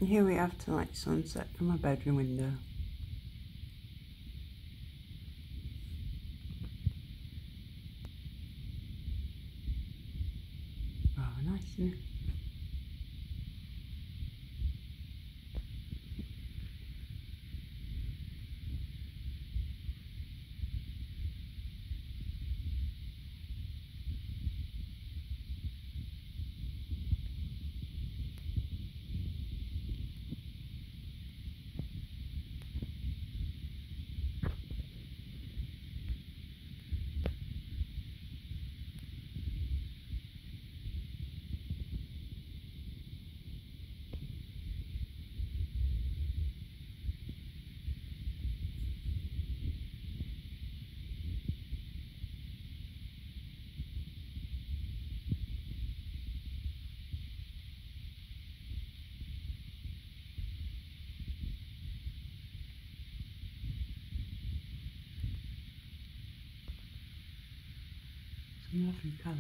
Here we have tonight's sunset from my bedroom window. Oh, nice, isn't it? Some lovely colours.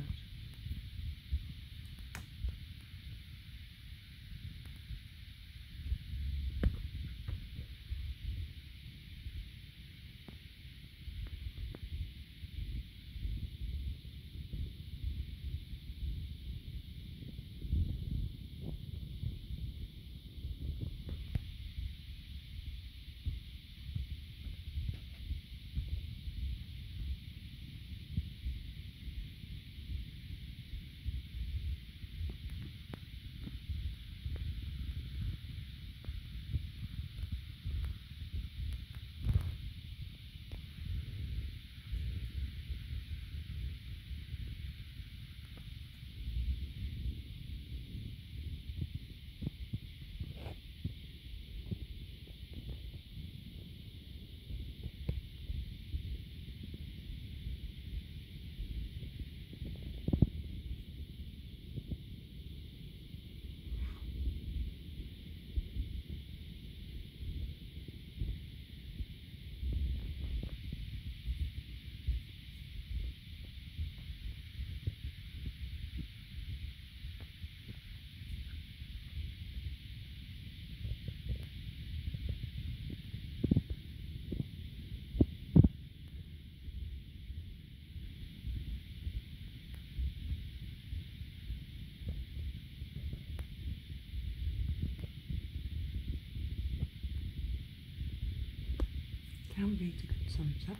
Can't beat a good sunset.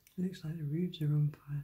It looks like the roofs are on fire.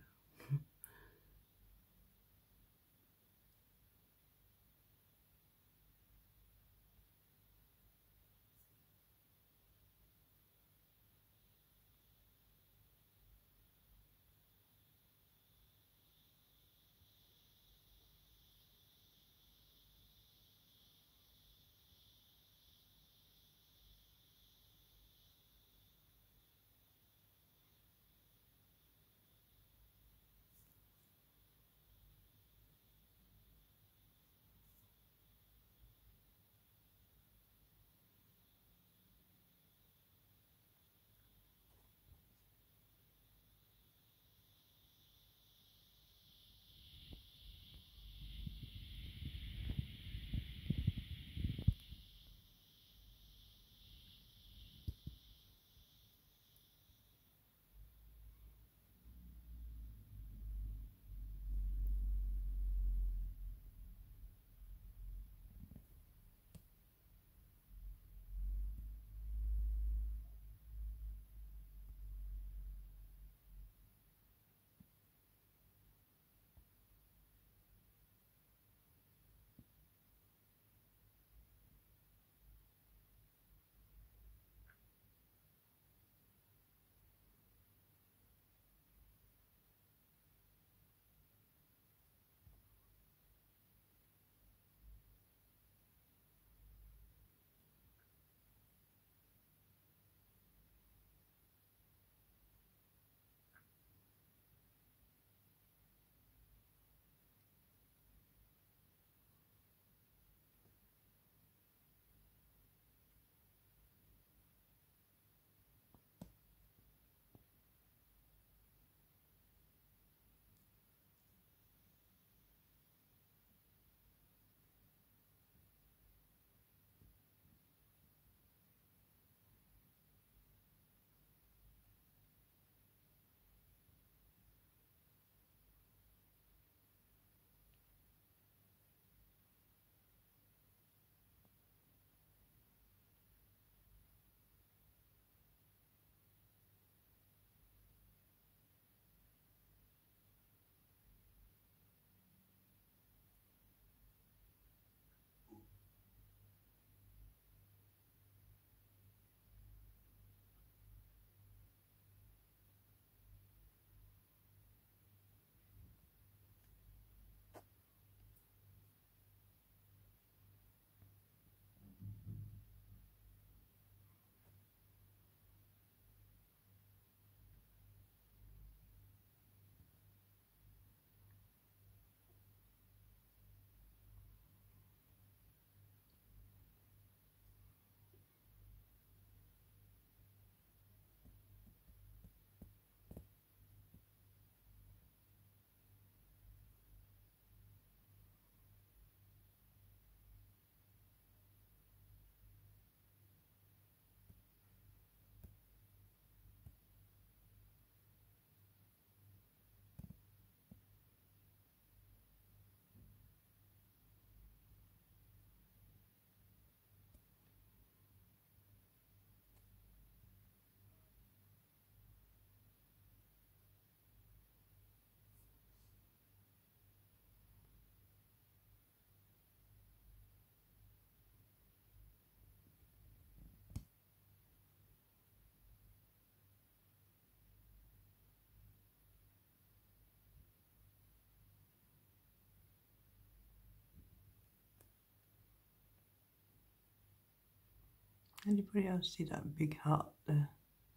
Anybody else see that big heart there?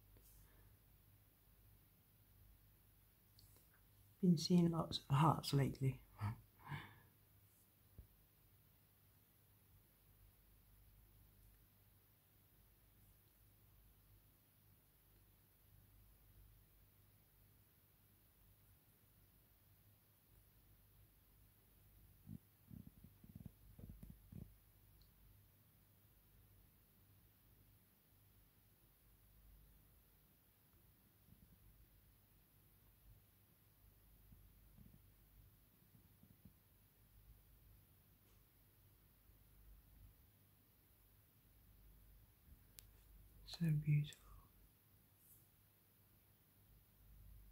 Been seeing lots of hearts lately. So beautiful.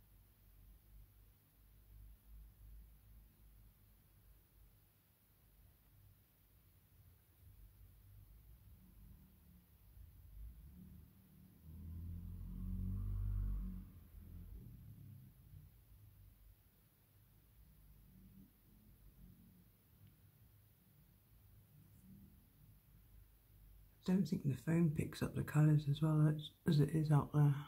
don't think the phone picks up the colours as well as it is out there.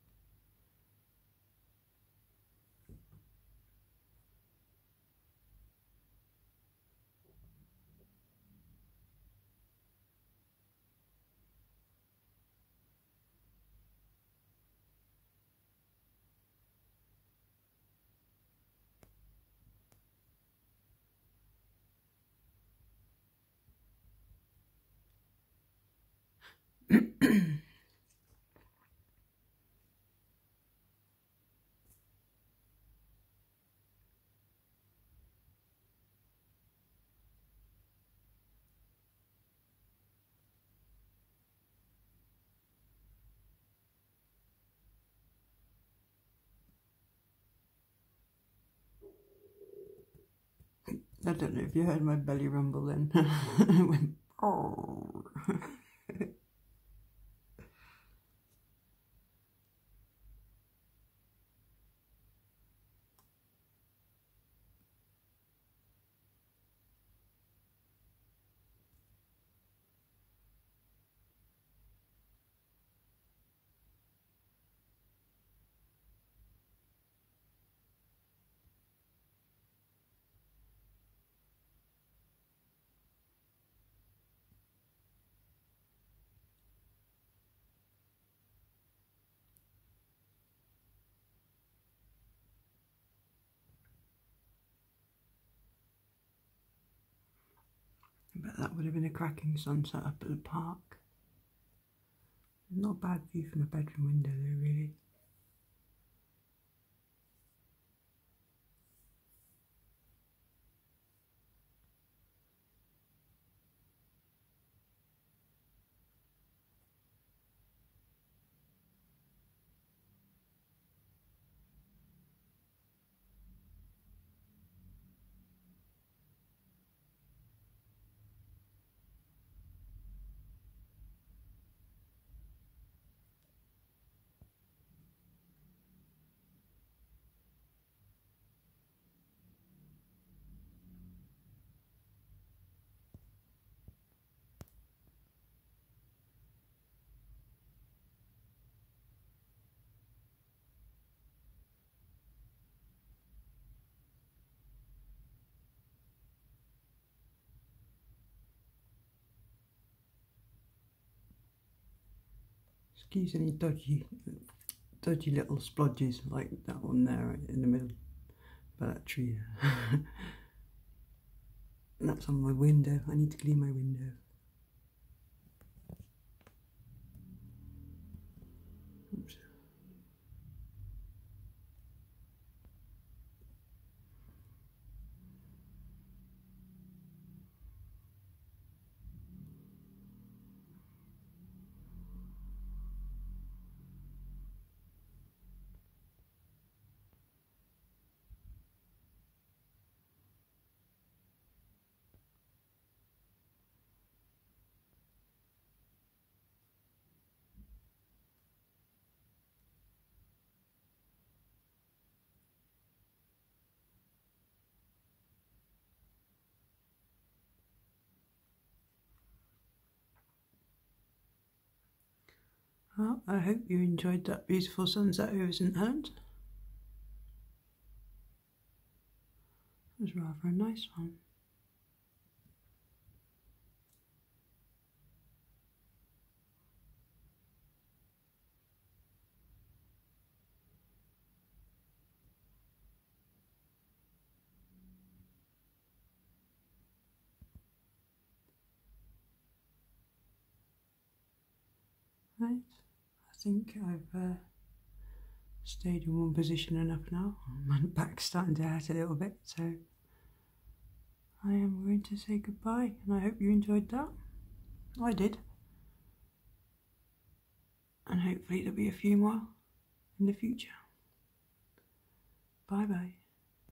I don't know if you heard my belly rumble then. It went, oh. But that would have been a cracking sunset up at the park. Not a bad view from a bedroom window though, really. Excuse any dodgy little splodges like that one there in the middle by that tree. And that's on my window. I need to clean my window. Oops. Well, I hope you enjoyed that beautiful sunset over St Helens. It was rather a nice one. Right, I think I've stayed in one position enough now. My back's starting to hurt a little bit, so I am going to say goodbye, and I hope you enjoyed that. I did. And hopefully there'll be a few more in the future. Bye bye.